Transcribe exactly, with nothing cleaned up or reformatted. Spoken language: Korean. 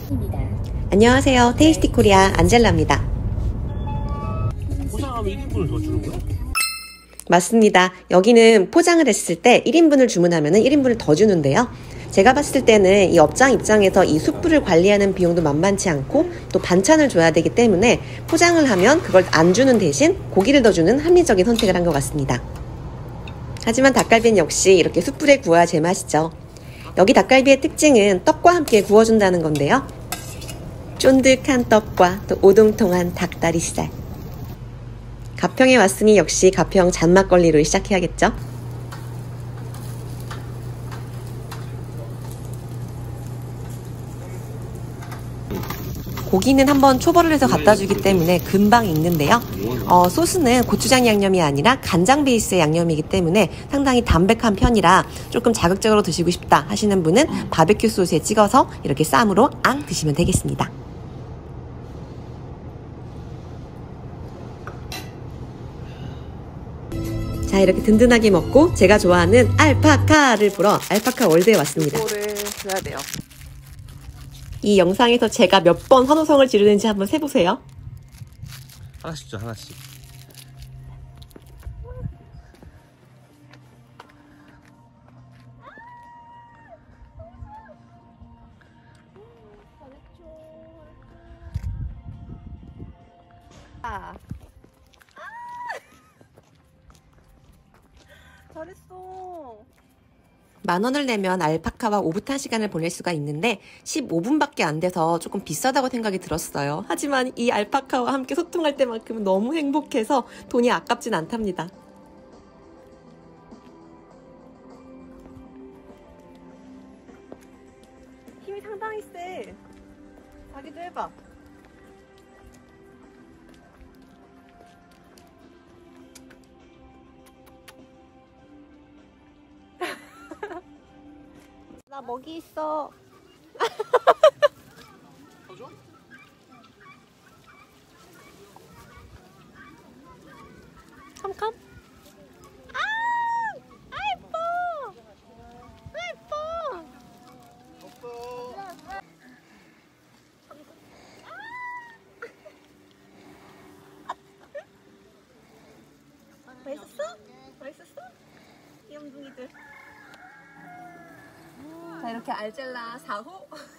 안녕하세요. 테이스티 코리아 안젤라입니다. 포장하면 일 인분을 더 주는 거야? 맞습니다. 여기는 포장을 했을 때 일 인분을 주문하면 일 인분을 더 주는데요. 제가 봤을 때는 이 업장 입장에서 이 숯불을 관리하는 비용도 만만치 않고 또 반찬을 줘야 되기 때문에 포장을 하면 그걸 안 주는 대신 고기를 더 주는 합리적인 선택을 한 것 같습니다. 하지만 닭갈비는 역시 이렇게 숯불에 구워야 제맛이죠. 여기 닭갈비의 특징은 떡과 함께 구워준다는 건데요. 쫀득한 떡과 또 오동통한 닭다리살. 가평에 왔으니 역시 가평 잔막걸리로 시작해야겠죠. 고기는 한번 초벌을 해서 갖다 주기 때문에 금방 익는데요. 어, 소스는 고추장 양념이 아니라 간장 베이스의 양념이기 때문에 상당히 담백한 편이라 조금 자극적으로 드시고 싶다 하시는 분은 바베큐 소스에 찍어서 이렇게 쌈으로 앙 드시면 되겠습니다. 자, 이렇게 든든하게 먹고 제가 좋아하는 알파카를 보러 알파카 월드에 왔습니다. 이거를 줘야 돼요. 이 영상에서 제가 몇 번 환호성을 지르는지 한번 세보세요. 하나씩 줘, 하나씩. 아. 잘했어. 만 원을 내면 알파카와 오붓한 시간을 보낼 수가 있는데 십오 분밖에 안 돼서 조금 비싸다고 생각이 들었어요. 하지만 이 알파카와 함께 소통할 때만큼은 너무 행복해서 돈이 아깝진 않답니다. 힘이 상당히 세. 자기도 해봐. 나 먹이 있어. 캄캄? 아! 아 예뻐! 아 예뻐! 맛있었어? 맛있었어? 이 엉둥이들. 자, 이렇게 알젤라 사 호